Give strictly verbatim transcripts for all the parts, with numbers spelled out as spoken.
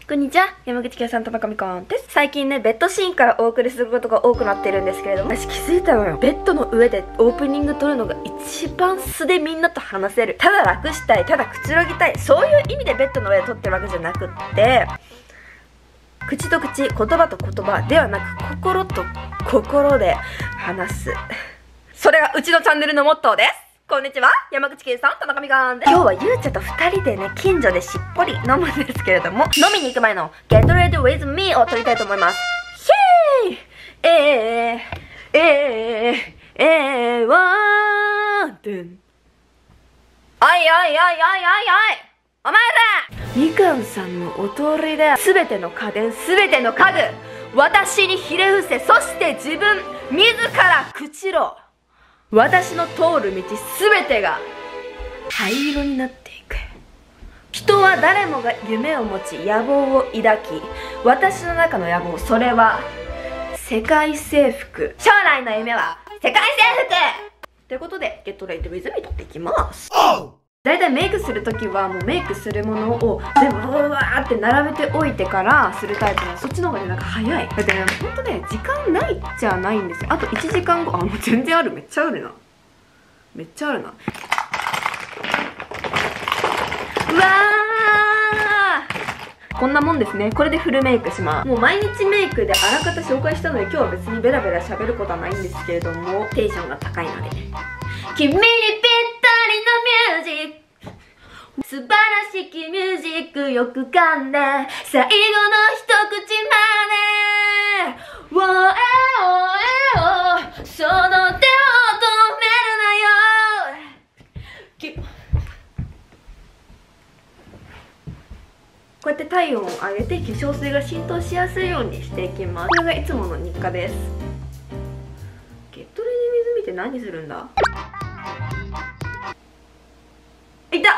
こんにちは、山口圭さんと中見かんです。最近ね、ベッドシーンからお送りすることが多くなってるんですけれども、私気づいたのよ。ベッドの上でオープニング撮るのが一番素でみんなと話せる。ただ楽したい、ただくつろぎたい、そういう意味でベッドの上で撮ってるわけじゃなくって、口と口、言葉と言葉ではなく、心と心で話す。それがうちのチャンネルのモットーです。こんにちは、山口圭さんと中見かんです。今日はゆうちゃとふたりでね、近所でしっぽり飲むんですけれども、飲みに行く前の Get Ready With Me を撮りたいと思います。ヒェーイえー、えー、えー、ワーンドゥン。おいおいおいおいおいおいお前らみかんさんのお通りで、すべての家電、すべての家具、私にひれ伏せ、そして自分、自ら朽ちろ。私の通る道すべてが灰色になっていく。人は誰もが夢を持ち野望を抱き、私の中の野望、それは世界征服。将来の夢は世界征服ということで、ゲットレイトウィズミ撮っていきます。だいたいメイクするときはもうメイクするものを全部ブワーって並べておいてからするタイプなの。そっちの方がね、なんか早い。だってね、ほんとね、時間ないっちゃないんですよ。あといちじかんご、あ、もう全然ある。めっちゃあるな。めっちゃあるな。うわー、こんなもんですね。これでフルメイクします。もう毎日メイクであらかた紹介したので、今日は別にベラベラ喋ることはないんですけれども、テンションが高いので。君にぴったりのミュージック、素晴らしきミュージックよく噛んで最後の一口までおえおえお、その手を止めるなよ。きこうやって体温を上げて化粧水が浸透しやすいようにしていきます。これがいつもの日課です。ゲットレディ水見て何するんだ。いた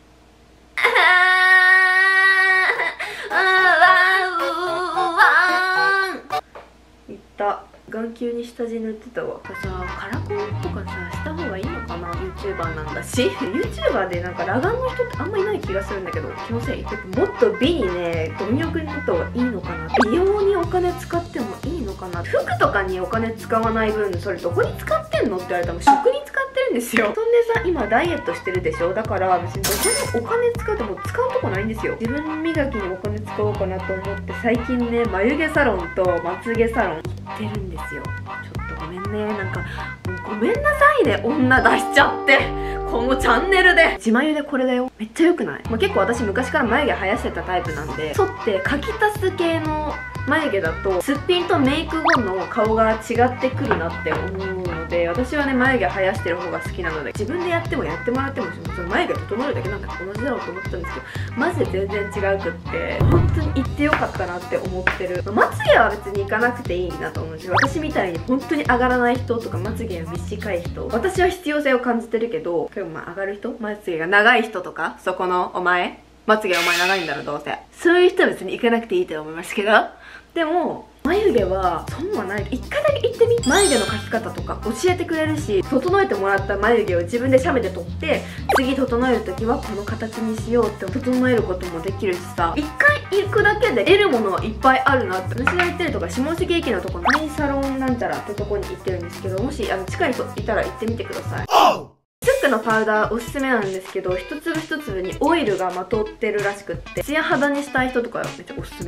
いった眼球に下地塗ってたわ。さ、カラコンとかさした方がいいのかな。 YouTuber なんだしYouTuber でなんか裸眼の人ってあんまいない気がするんだけど、気のせい。もっと美にね、貪欲になった方がいいのかな。美容にお金使ってもいいのかな。服とかにお金使わない分、それどこに使ってんのって言われたら食に使ってるんですよ。そんでさ、今ダイエットしてるでしょ。だから別にどこにお金使っても使うとこないんですよ。自分磨きにお金使おうかなと思って、最近ね、眉毛サロンとまつげサロン行ってるんですよ。ちょっとごめんね、なんかもうごめんなさいね、女出しちゃって。このチャンネルで自眉でこれだよ。めっちゃ良くない？まあ、結構私昔から眉毛生やしてたタイプなんで、剃って描き足す系の眉毛だとすっぴんとメイク後の顔が違ってくるなって思うので、私はね、眉毛生やしてる方が好きなので、自分でやってもやってもらってもその眉毛整えるだけなんだから同じだろうと思ったんですけど、マジで全然違うくって、本当に行ってよかったなって思ってる。まつげは別に行かなくていいなと思うし、私みたいに本当に上がらない人とかまつげが短い人、私は必要性を感じてるけど、でもまあ上がる人、まつげが長い人とか、そこのお前まつげお前長いんだろどうせ、そういう人は別に行かなくていいと思いますけど、でも眉毛は損はない。一回だけ行ってみ。眉毛の描き方とか教えてくれるし、整えてもらった眉毛を自分で写メで撮って、次整える時はこの形にしようって整えることもできるしさ、一回行くだけで得るものはいっぱいあるなって。私が行ってるとか下関駅のところ、アイサロンなんちゃらってとこに行ってるんですけど、もしあの近い人いたら行ってみてください。スックのパウダーおすすめなんですけど、一粒一粒にオイルがまとってるらしくって、ツヤ肌にしたい人とかはめっちゃおすすめ。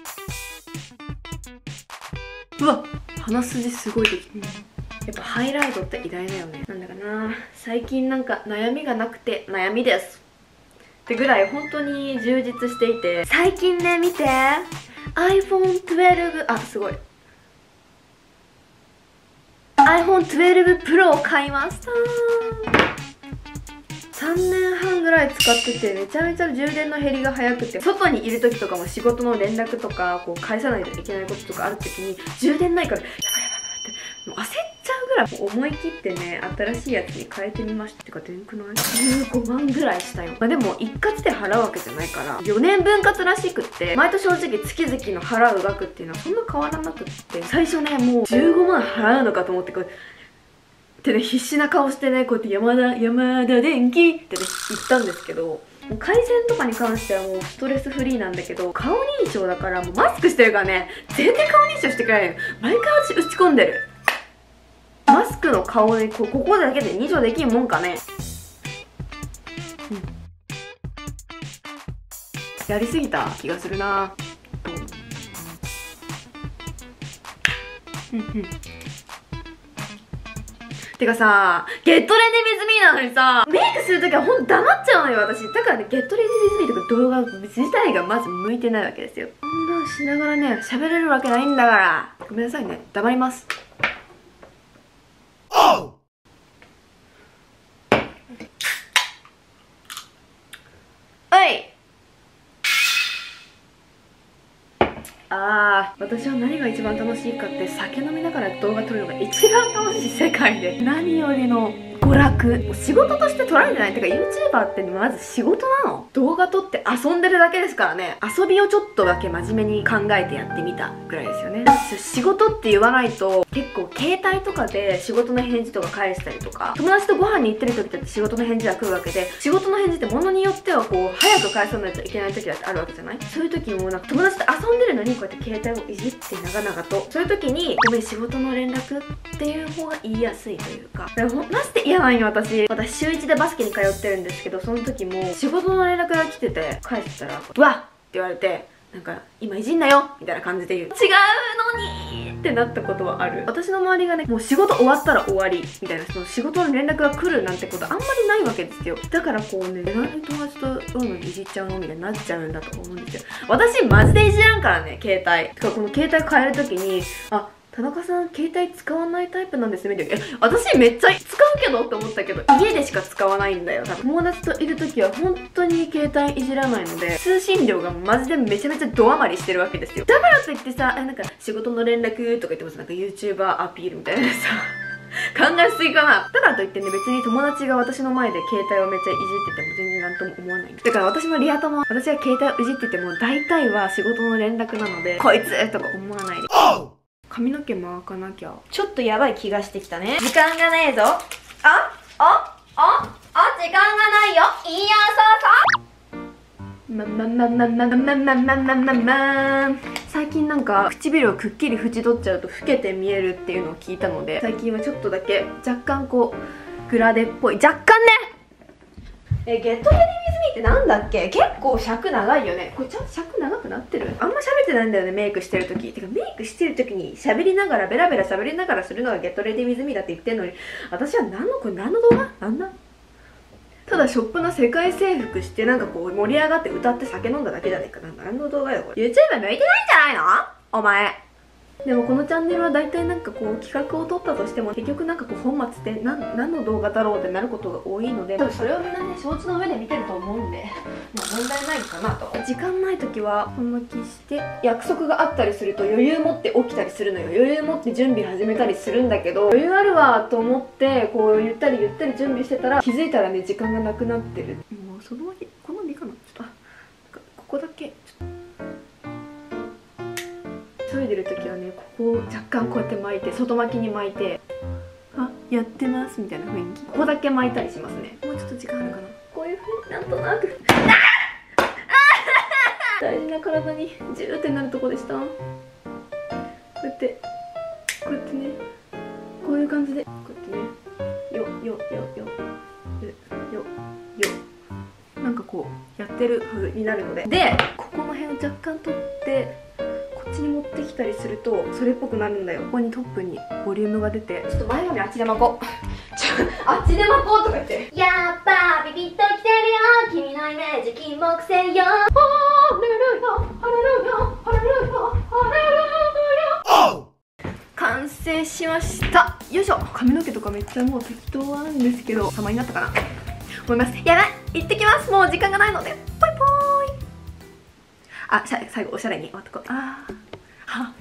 うわ、鼻筋すごいできてる。やっぱハイライトって偉大だよね。なんだかな、最近なんか悩みがなくて悩みですってぐらい本当に充実していて、最近ね、見て アイフォントゥエルブ、あ、すごい アイフォントゥエルブ プロを買いました。さんねんはんぐらい使ってて、めちゃめちゃ充電の減りが早くて、外にいる時とかも仕事の連絡とかこう返さないといけないこととかある時に充電ないからやばいやばいやばいってもう焦っちゃうぐらい、もう思い切ってね、新しいやつに変えてみました。てかでんくない？じゅうごまんぐらいしたよ。まあでも一括で払うわけじゃないからよねんぶん割らしくって、毎年正直月々の払う額っていうのはそんな変わらなくって、最初ね、もうじゅうごまん払うのかと思ってこうってね、必死な顔してね、こうやって山田、山田電機ってね、言ったんですけど、 回線とかに関してはもうストレスフリーなんだけど、顔認証だからもうマスクしてるからね、全然顔認証してくれないの。毎回私打ち込んでる。マスクの顔でここだけで認証できんもんかね。うん、やりすぎた気がするな。うんうん。てかさ、ゲットレディビズミーなのにさ、メイクするときはほんと黙っちゃうのよ、私。だからね、ゲットレディビズミーとか動画自体がまず向いてないわけですよ。こんなんしながらね、喋れるわけないんだから。ごめんなさいね、黙ります。はい。あー、私は何が一番楽しいかって酒飲みながら動画撮るのが一番楽しい世界で、何よりの娯楽。仕事として撮られてない。てか YouTuber ってまず仕事なの。動画撮って遊んでるだけですからね。遊びをちょっとだけ真面目に考えてやってみたぐらいですよね。仕事って言わないと結構携帯とかで仕事の返事とか返したりとか、友達とご飯に行ってる時だって仕事の返事は来るわけで、仕事の返事って物によってはこう早く返さないといけない時だってあるわけじゃない。そういう時もなんか友達と遊んでるのにこうやって携帯をいじって長々と、そういう時にごめん仕事の連絡っていう方が言いやすいというか、でもマジで嫌なんよ。私私週いちでバスケに通ってるんですけど、その時も仕事の連絡が来てて返したら「うわっ!」って言われて、なんか「今いじんなよ」みたいな感じで言う。違うのにってなったことはある。私の周りがね、もう仕事終わったら終わりみたいな、その仕事の連絡が来るなんてことあんまりないわけですよ。だからこうね、なんで友達と会うのにいじっちゃうのみたいになっちゃうんだと思うんですよ。私マジでいじらんからね、携帯。てかこの携帯変える時に、あ、田中さん携帯使わないタイプなんですねみたいな。え、私めっちゃ使うけどって思ったけど、家でしか使わないんだよ。多分友達といる時は本当に携帯いじらないので、通信量がマジでめちゃめちゃド余りしてるわけですよ。だからといってさ、なんか仕事の連絡とか言ってもさ、なんか YouTuber アピールみたいなさ考えすぎかな。だからといってね、別に友達が私の前で携帯をめっちゃいじってても全然なんとも思わない。だから私のリア友は、私が携帯をいじってても大体は仕事の連絡なので、こいつとか思わないで。髪の毛巻かなきゃ。ちょっとやばい気がしてきたね。時間がねえぞ。ああああ時間がないよ。いやそうそう。まままままままままままま最近なんか唇をくっきり縁取っちゃうと老けて見えるっていうのを聞いたので、最近はちょっとだけ若干こうグラデっぽい、若干ね。え、ゲットレディビズミーってなんだっけ。結構尺長いよね。これちゃんと尺長くなってる。あんま喋ってないんだよね、メイクしてる時。てかメイクしてる時に喋りながらベラベラ喋りながらするのがゲットレディビズミーだって言ってんのに、私は何のこれ何の動画なんだ。ただショップの世界征服してなんかこう盛り上がって歌って酒飲んだだけじゃねえか。何の動画よこれ。 YouTube 向いてないんじゃないのお前。でもこのチャンネルは大体なんかこう企画を撮ったとしても結局なんかこう本末って何何の動画だろうってなることが多いので、多分それをみんなね承知の上で見てると思うんで、まあ問題ないかなと。時間ない時はこんな気して、約束があったりすると余裕持って起きたりするのよ。余裕持って準備始めたりするんだけど、余裕あるわと思ってこうゆったりゆったり準備してたら気づいたらね時間がなくなってる。もうその好みかな。ちょっとあここだけちょっと急いでる時はね、ここを若干こうやって巻いて、外巻きに巻いて、あ、やってますみたいな雰囲気。ここだけ巻いたりしますね。もうちょっと時間あるかな。こういう風になんとなく大事な体にジューってなるとこでした。こうやってこうやってね、こういう感じでこうやってね、よよよよよよよなんかこうやってる風になるので、でここの辺を若干取ってこっちに持ってきたりするとそれっぽくなるんだよ。ここにトップにボリュームが出て、ちょっと前髪あっちで巻こうあっちで巻こうとか言って、やっぱビビッときてるよ君のイメージ金木犀よ、ハレルヤハレルヤハレルヤハレルヤ完成しました。よいしょ。髪の毛とかめっちゃもう適当なんですけど様になったかな思います。やばい、行ってきます。もう時間がないのでポイポーイ。あ、最後おしゃれに終わってこう。あーは